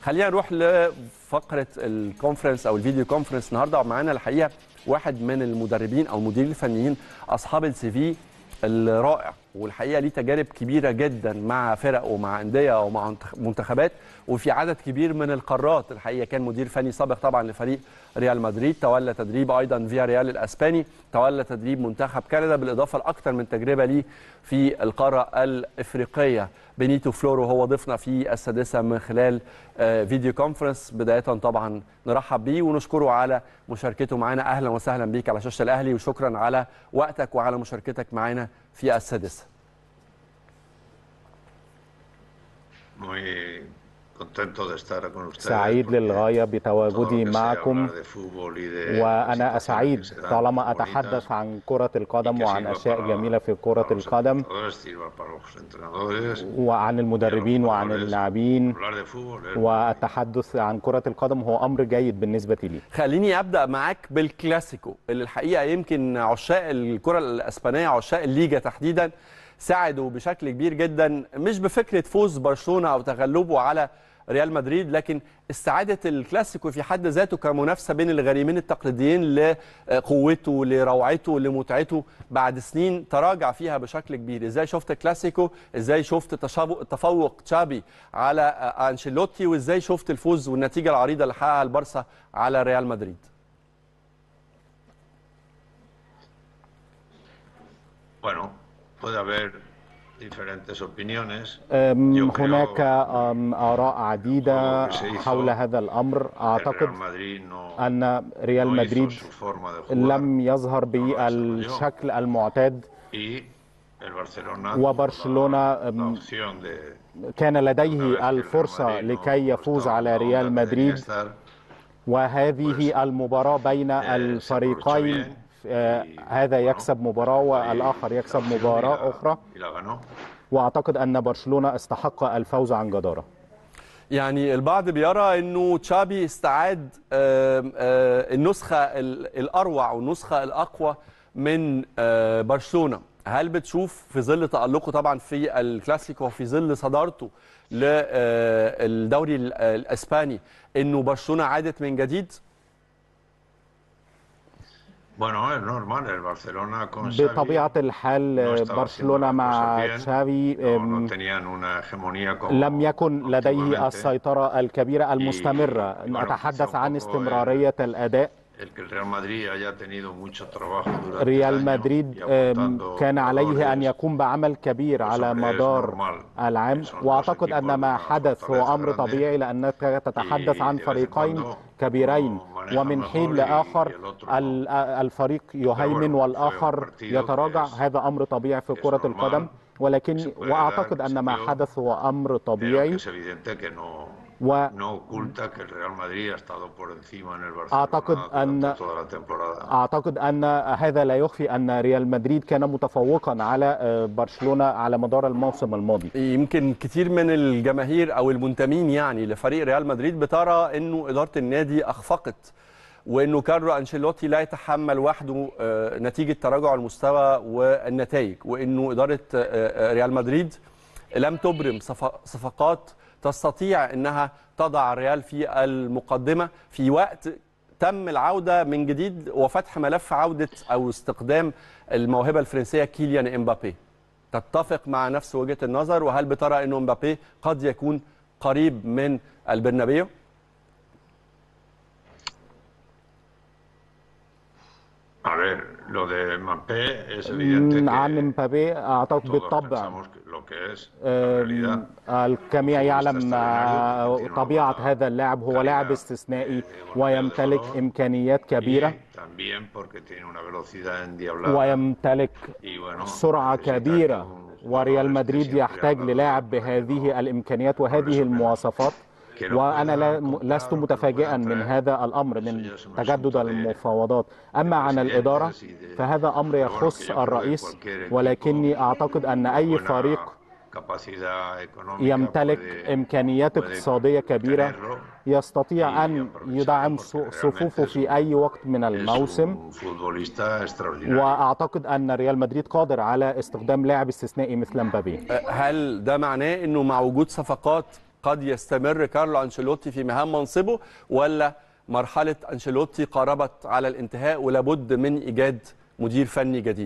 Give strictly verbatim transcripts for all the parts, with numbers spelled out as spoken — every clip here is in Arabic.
خلينا نروح لفقره الكونفرنس او الفيديو كونفرنس النهارده، ومعانا الحقيقه واحد من المدربين او المديرين الفنيين اصحاب السي في الرائع، والحقيقه ليه تجارب كبيره جدا مع فرق ومع انديه ومع منتخبات وفي عدد كبير من القارات. الحقيقه كان مدير فني سابق طبعا لفريق ريال مدريد، تولى تدريب ايضا فيا ريال الاسباني، تولى تدريب منتخب كندا، بالاضافه لاكثر من تجربه ليه في القاره الافريقيه. بينيتو فلورو هو ضيفنا في السادسه من خلال فيديو كونفرنس. بدايه طبعا نرحب بيه ونشكره على مشاركته معنا. اهلا وسهلا بيك على شاشه الاهلي، وشكرا على وقتك وعلى مشاركتك معنا في السادسه. سعيد للغاية بتواجدي معكم، وأنا سعيد طالما أتحدث عن كرة القدم وعن أشياء جميلة في كرة القدم وعن المدربين وعن اللاعبين، والتحدث عن كرة القدم هو أمر جيد بالنسبة لي. خليني أبدأ معك بالكلاسيكو اللي الحقيقة يمكن عشاق الكرة الإسبانية، عشاق الليجا تحديدا، ساعدوا بشكل كبير جدا مش بفكرة فوز برشلونة أو تغلبه على ريال مدريد، لكن استعادة الكلاسيكو في حد ذاته كمنافسة بين الغريمين التقليديين لقوته لروعته لمتعته بعد سنين تراجع فيها بشكل كبير. ازاي شفت الكلاسيكو؟ ازاي شفت تفوق تشابي على أنشيلوتي؟ وازاي شفت الفوز والنتيجة العريضة اللي حققها البارسا على ريال مدريد؟ Bueno, puede haber هناك آراء عديدة حول هذا الأمر. أعتقد أن ريال مدريد لم يظهر بالشكل المعتاد، وبرشلونة كان لديه الفرصة لكي يفوز على ريال مدريد، وهذه المباراة بين الفريقين هذا يكسب مباراة والآخر يكسب مباراة أخرى، وأعتقد أن برشلونة استحق الفوز عن جدارة. يعني البعض بيرى أنه تشابي استعاد النسخة الأروع والنسخة الأقوى من برشلونة. هل بتشوف في ظل تألقه طبعا في الكلاسيكو وفي ظل صدارته للدوري الإسباني أنه برشلونة عادت من جديد؟ بطبيعة الحال برشلونة مع تشافي لم يكن لديه السيطرة الكبيرة المستمرة. أتحدث عن استمرارية الأداء. ريال مدريد كان عليه أن يقوم بعمل كبير على مدار العام، وأعتقد أن ما حدث هو أمر طبيعي لأنك تتحدث عن فريقين كبيرين، ومن حين لآخر الفريق يهيمن والآخر يتراجع. هذا أمر طبيعي في كرة القدم، ولكن وأعتقد أن ما حدث هو أمر طبيعي. و أعتقد أن أعتقد أن هذا لا يخفي أن ريال مدريد كان متفوقا على برشلونة على مدار الموسم الماضي. يمكن كثير من الجماهير أو المنتمين يعني لفريق ريال مدريد بترى أنه إدارة النادي أخفقت، وأنه كارلو أنشيلوتي لا يتحمل وحده نتيجة تراجع المستوى والنتائج، وأنه إدارة ريال مدريد لم تبرم صفقات تستطيع أنها تضع الريال في المقدمة في وقت تم العودة من جديد وفتح ملف عودة أو استقدام الموهبة الفرنسية كيليان إمبابي. تتفق مع نفس وجهة النظر؟ وهل بترى أنه إمبابي قد يكون قريب من البرنابيو؟ عن إمبابي أعتقد بالطبع الجميع يعلم طبيعة هذا اللاعب. هو لاعب استثنائي ويمتلك إمكانيات كبيرة ويمتلك سرعة كبيرة، وريال مدريد يحتاج للاعب بهذه الإمكانيات وهذه المواصفات. وأنا لست متفاجئا من هذا الأمر من تجدد المفاوضات. أما عن الإدارة فهذا أمر يخص الرئيس، ولكني أعتقد أن أي فريق يمتلك إمكانيات اقتصادية كبيرة يستطيع أن يدعم صفوفه في أي وقت من الموسم، وأعتقد أن ريال مدريد قادر على استخدام لاعب استثنائي مثل مبابي. هل ده معناه أنه مع وجود صفقات قد يستمر كارلو أنشيلوتي في مهام منصبه، ولا مرحلة أنشيلوتي قاربت على الانتهاء ولابد من إيجاد مدير فني جديد؟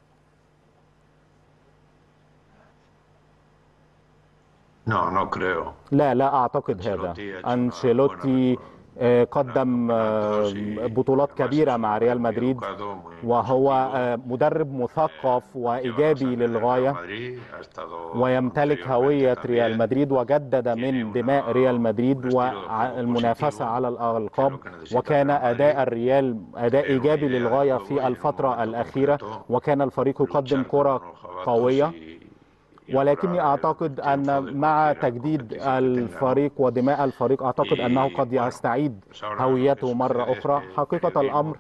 لا لا أعتقد هذا. أنشيلوتي قدم بطولات كبيرة مع ريال مدريد، وهو مدرب مثقف وإيجابي للغاية، ويمتلك هوية ريال مدريد، وجدد من دماء ريال مدريد والمنافسة على الألقاب، وكان أداء الريال أداء إيجابي للغاية في الفترة الأخيرة، وكان الفريق يقدم كرة قوية. ولكني أعتقد أن مع تجديد الفريق ودماء الفريق أعتقد أنه قد يستعيد هويته مرة أخرى. حقيقة الأمر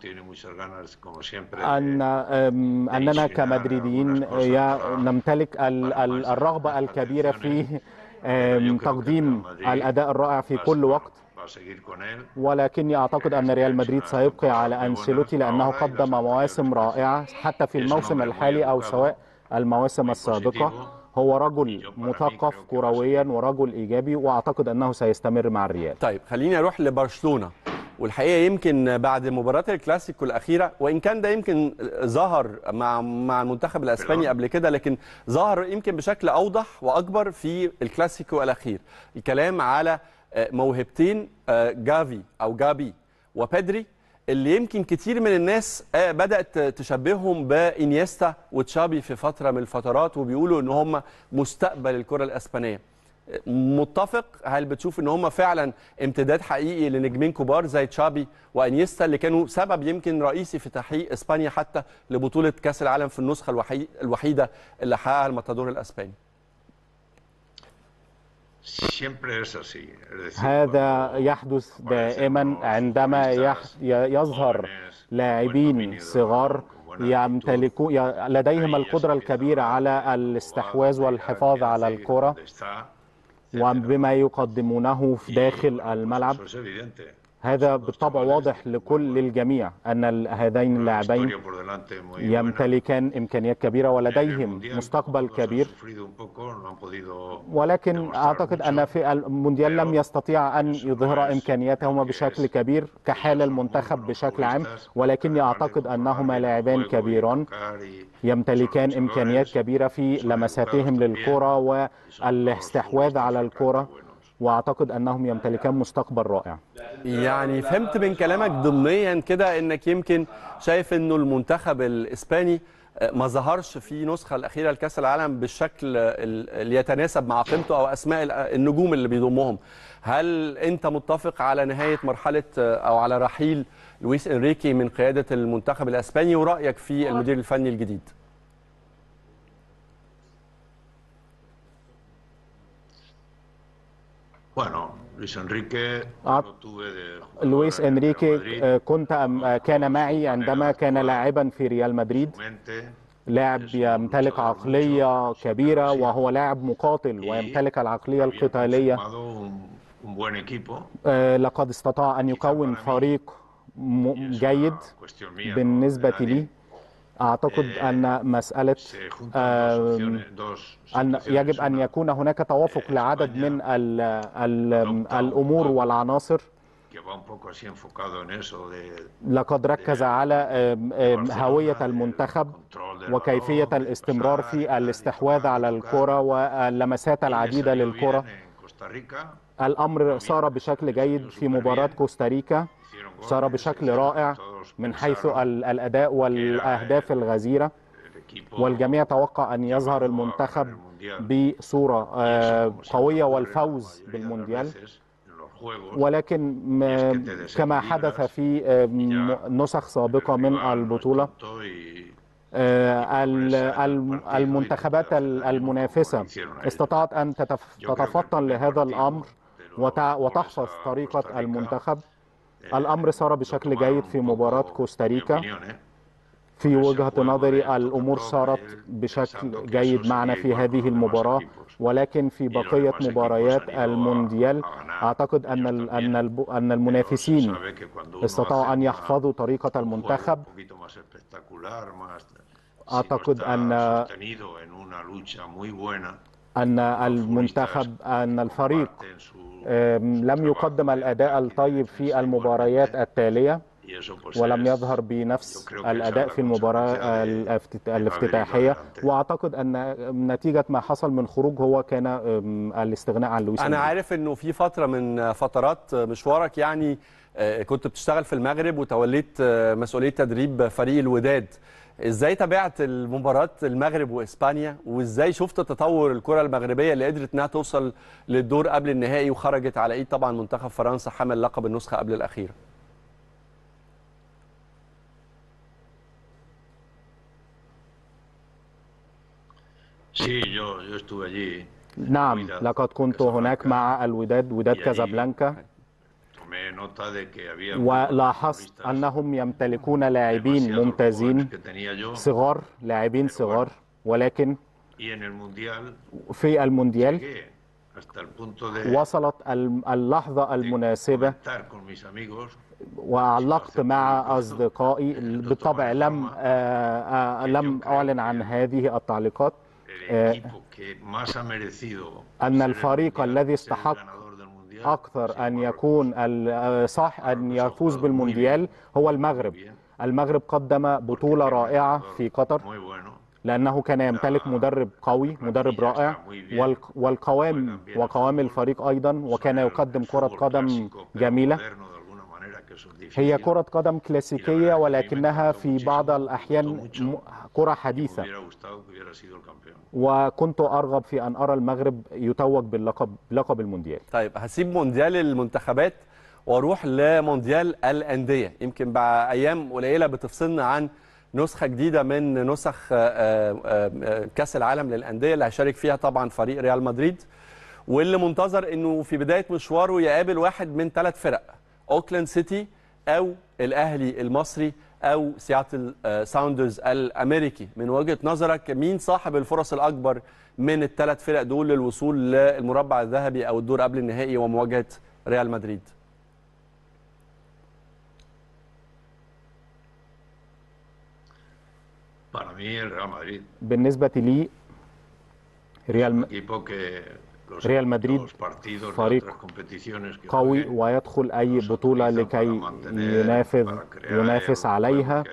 أن أننا كمدريديين نمتلك الرغبة الكبيرة في تقديم الأداء الرائع في كل وقت، ولكني أعتقد أن ريال مدريد سيبقي على أنشيلوتي لأنه قدم مواسم رائعة حتى في الموسم الحالي أو سواء المواسم السابقة. هو رجل مثقف كرويا ورجل إيجابي، وأعتقد أنه سيستمر مع الريال. طيب خليني أروح لبرشلونة، والحقيقة يمكن بعد مباراة الكلاسيكو الأخيرة، وإن كان ده يمكن ظهر مع مع المنتخب الأسباني قبل كده، لكن ظهر يمكن بشكل أوضح وأكبر في الكلاسيكو الأخير. الكلام على موهبتين جافي أو جابي وبيدري، اللي يمكن كتير من الناس بدأت تشبههم بإنيستا وتشابي في فترة من الفترات، وبيقولوا إن هم مستقبل الكرة الأسبانية. متفق؟ هل بتشوف إن هم فعلا امتداد حقيقي لنجمين كبار زي تشابي وإنيستا، اللي كانوا سبب يمكن رئيسي في تحقيق إسبانيا حتى لبطولة كأس العالم في النسخة الوحيدة اللي حققها الماتادور الأسباني؟ هذا يحدث دائما عندما يظهر لاعبين صغار يمتلكون لديهم القدرة الكبيرة على الاستحواذ والحفاظ على الكرة وبما يقدمونه في داخل الملعب. هذا بالطبع واضح لكل الجميع أن هذين اللاعبين يمتلكان إمكانيات كبيرة ولديهم مستقبل كبير، ولكن أعتقد أن في المونديال لم يستطيع أن يظهر إمكانياتهما بشكل كبير كحال المنتخب بشكل عام، ولكني أعتقد أنهما لاعبان كبيران يمتلكان إمكانيات كبيرة في لمساتهم للكرة والاستحواذ على الكرة، واعتقد انهم يمتلكان مستقبل رائع. يعني فهمت من كلامك ضمنيا كده انك يمكن شايف انه المنتخب الاسباني ما ظهرش في نسخه الاخيره لكاس العالم بالشكل اللي يتناسب مع قيمته او اسماء النجوم اللي بيضمهم. هل انت متفق على نهايه مرحله او على رحيل لويس انريكي من قياده المنتخب الاسباني، ورايك في المدير الفني الجديد؟ لويس إنريكي كنت كان معي عندما كان لاعبا في ريال مدريد، لاعب يمتلك عقلية كبيرة وهو لاعب مقاتل ويمتلك العقلية القتالية. لقد استطاع أن يكون فريق جيد. بالنسبة لي أعتقد أن مسألة أن يجب أن يكون هناك توافق لعدد من ال ال الأمور والعناصر. لقد ركز على هوية المنتخب وكيفية الاستمرار في الاستحواذ على الكرة واللمسات العديدة للكرة. الأمر صار بشكل جيد في مباراة كوستاريكا، صار بشكل رائع من حيث الأداء والأهداف الغزيرة، والجميع توقع أن يظهر المنتخب بصورة قوية والفوز بالمونديال. ولكن كما حدث في نسخ سابقة من البطولة، المنتخبات المنافسة استطاعت أن تتفطن لهذا الأمر وتحفظ طريقة المنتخب. الأمر صار بشكل جيد في مباراة كوستاريكا. في وجهة نظري الأمور صارت بشكل جيد معنا في هذه المباراة، ولكن في بقية مباريات المونديال أعتقد أن أن أن المنافسين استطاعوا أن يحفظوا طريقة المنتخب. أعتقد أن أن المنتخب أن الفريق لم يقدم الأداء الطيب في المباريات التالية ولم يظهر بنفس الأداء في المباراة الافتتاحية، وأعتقد أن نتيجة ما حصل من خروج هو كان الاستغناء عن لويس. أنا عارف أنه في فترة من فترات مشوارك يعني كنت بتشتغل في المغرب وتوليت مسؤولية تدريب فريق الوداد. ازاي تابعت المباراة المغرب واسبانيا، وازاي شفت تطور الكرة المغربية اللي قدرت انها توصل للدور قبل النهائي وخرجت على ايد طبعا منتخب فرنسا حامل لقب النسخة قبل الأخيرة؟ نعم، لقد كنت هناك مع الوداد، وداد كازابلانكا، ولاحظت أنهم يمتلكون لاعبين ممتازين صغار، لاعبين صغار، ولكن في المونديال وصلت اللحظة المناسبة وعلقت مع أصدقائي. بالطبع لم لم أعلن عن هذه التعليقات أن الفريق الذي استحق أكثر أن يكون صح أن يفوز بالمونديال هو المغرب. المغرب قدم بطولة رائعة في قطر لأنه كان يمتلك مدرب قوي، مدرب رائع، والقوام وقوام الفريق أيضا، وكان يقدم كرة قدم جميلة. هي كرة قدم كلاسيكية ولكنها في بعض الأحيان كرة حديثة، وكنت أرغب في أن أرى المغرب يتوج باللقب لقب المونديال. طيب هسيب مونديال المنتخبات واروح لمونديال الأندية. يمكن بعد أيام قليلة بتفصلنا عن نسخة جديدة من نسخ كأس العالم للأندية اللي هيشارك فيها طبعا فريق ريال مدريد، واللي منتظر انه في بداية مشواره يقابل واحد من ثلاث فرق: اوكلاند سيتي او الاهلي المصري او سياتل ساوندرز الامريكي. من وجهة نظرك مين صاحب الفرص الاكبر من الثلاث فرق دول للوصول للمربع الذهبي او الدور قبل النهائي ومواجهة ريال مدريد؟ بالنسبة لي ريال ريال مدريد فريق قوي ويدخل أي بطولة لكي ينافس ينافس عليها،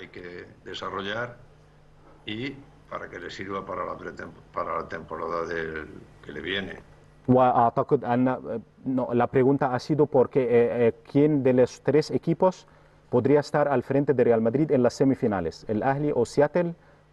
وأعتقد أن la pregunta ha sido porque quién de los tres equipos podría estar al frente de Real Madrid en las semifinales, el Ahly o Seattle.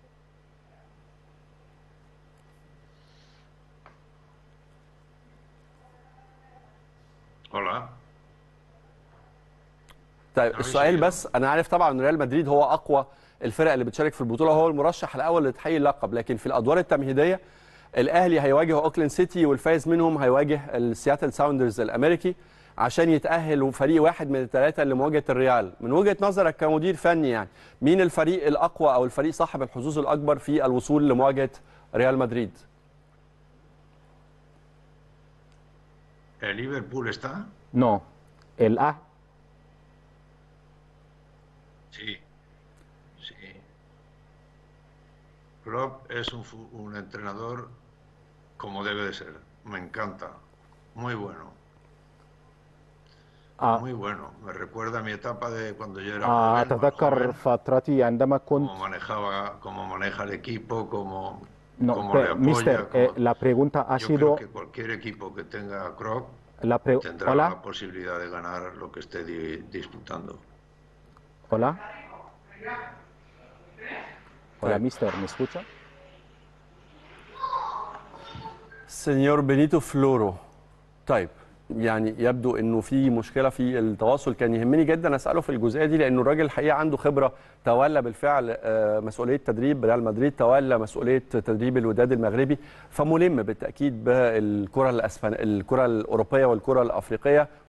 طيب السؤال بس، انا عارف طبعا ان ريال مدريد هو اقوى الفرق اللي بتشارك في البطوله، هو المرشح الاول لتحقيق اللقب، لكن في الادوار التمهيديه الاهلي هيواجه اوكلاند سيتي والفايز منهم هيواجه السياتل ساوندرز الامريكي عشان يتاهل فريق واحد من الثلاثه لمواجهه الريال. من وجهه نظرك كمدير فني يعني مين الفريق الاقوى او الفريق صاحب الحظوظ الاكبر في الوصول لمواجهه ريال مدريد؟ ليفربول está؟ No, الأهلي. Sí, sí. Klopp es un, un entrenador como debe de ser. Me encanta. Muy bueno. آه. Muy bueno. Me recuerda a mi etapa de cuando yo era آه. joven, أتذكر فترتي عندما كنت. Cómo manejaba, cómo maneja el equipo, cómo, no, cómo pe, le apoya. Mister, Cómo... eh, la pregunta ha yo sido. creo que cualquier equipo que tenga a Klopp la pre... tendrá Hola. la posibilidad de ganar lo que esté di disputando. Hola. Hola, mister, ¿me escucha? سينيور بينيتو فلورو. طيب يعني يبدو انه في مشكله في التواصل، كان يهمني جدا اساله في الجزئيه دي لانه الراجل الحقيقه عنده خبره، تولى بالفعل مسؤوليه تدريب ريال مدريد، تولى مسؤوليه تدريب الوداد المغربي، فملم بالتاكيد بالكره الاسبانيه، الكره الاوروبيه والكره الافريقيه.